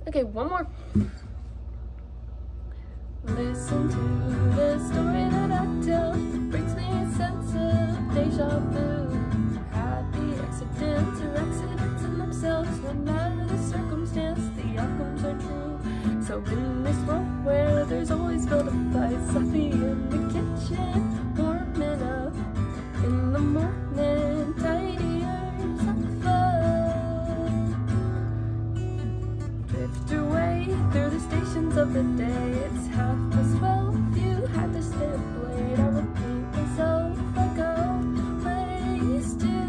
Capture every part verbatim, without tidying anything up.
Okay, one more. Listen to the story that I tell. It brings me a sense of deja vu. Happy accidents or accidents in themselves. No matter the circumstance, the outcomes are true. So in this world where there's always built a fight, I'll be in the kitchen, warming up. In the morning, tidiers up fun. Drift away through the stations of the day. It's half past twelve, you had to stay up late. I repeat myself like I always do.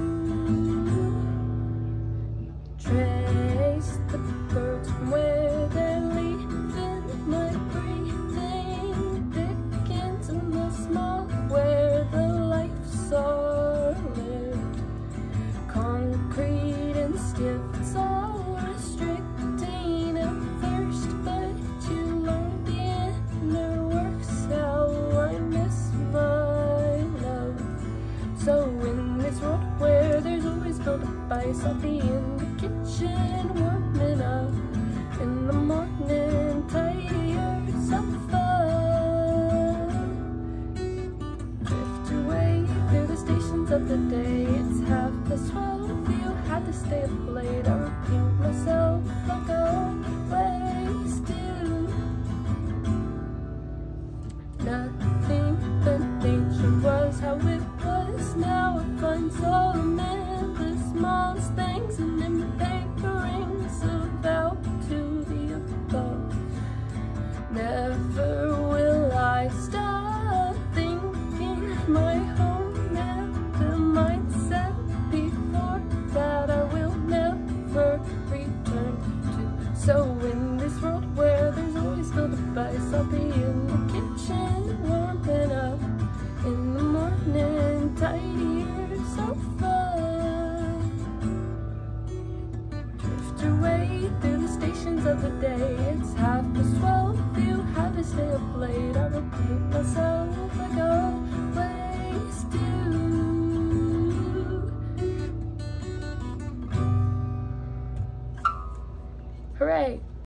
Trace the birds from where they're leaving. My breathing thickens in the small where the lives are lived. Concrete and stiff, it's all restricting at first, but you learn the inner works. How I miss my love. So in this world where there's always built up ice, I'll be in the kitchen warming up. In the morning, tidiers up fun. Drift away through the stations of the day. It's half past twelve, you had to stay up late. I repeat myself like I always do. Nothing but nature was how it was. Now I find solace in the smallest things, and in the paperings about to the above. Never will I stop thinking my home never mindset before that I will never return to. So in this world where there's always built a ice, I'll be in the kitchen warming up. In the morning, tidier, so fun. Drift away through the stations of the day. It's half past twelve, you had to stay up late. I repeat myself like I always do. Hooray!